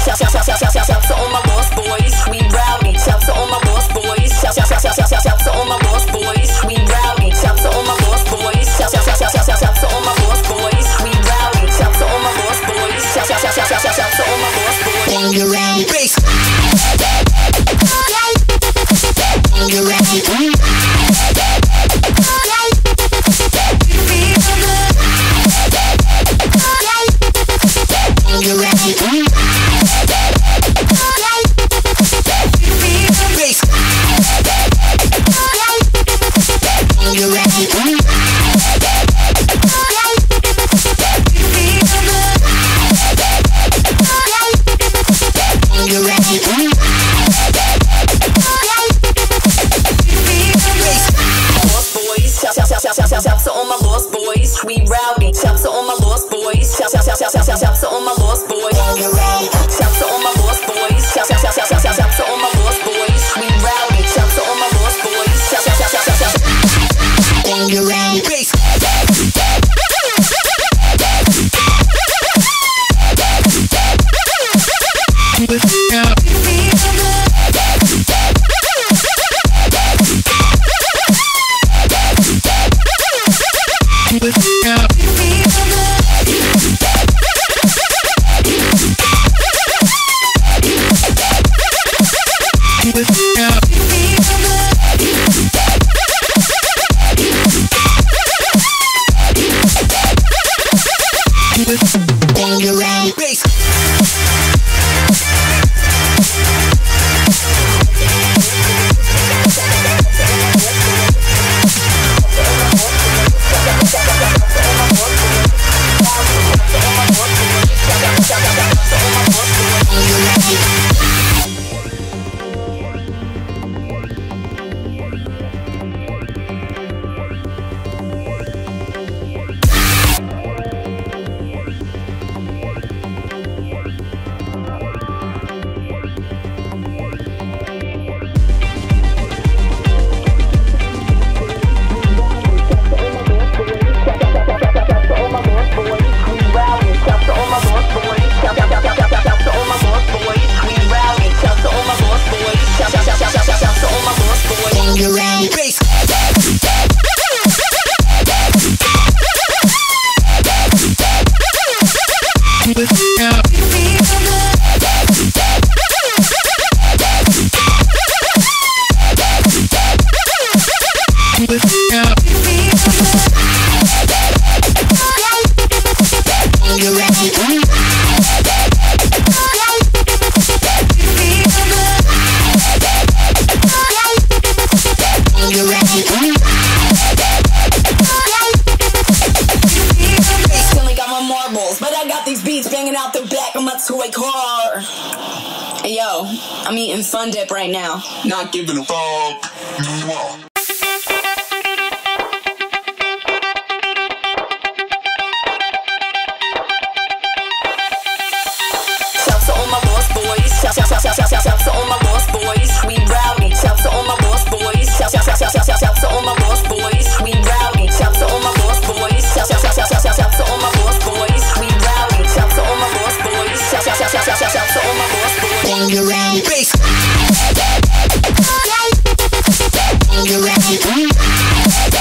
Shout to all my lost boys, we rowdy. Shout to all my lost boys. Shout to all my lost boys, we rowdy. Shout to all my lost boys. Shout to all my lost boys, we rowdy. Shout to all my lost boys. Shout to all my lost boys. When you're ready, bass. When you're ready, when you're ready, bass. When you're ready, when you're ready, shout to all my lost boys, we rowdy. Shout to all my lost boys. Shout to all my lost boys. Shout to all my lost boys. Shout to all my lost boys, we rowdy. Shout to all my lost boys. When you're ready, bass. When you're ready, bass. You're ready, bass. You're ready. You're ready. Still ain't got my marbles, but I got these beats banging out the back of my toy car. Hey yo, I'm eating Fun Dip right now. Not giving a fuck. Shout to all my lost boys, we rowdy. Shout to all my lost boys. Shout to all my lost boys, we rowdy. Shout to all my lost boys. Shout to all my lost boys, we rowdy. Shout to all my lost boys. Shout to all my lost boys. When you're ready, bass. When you're ready.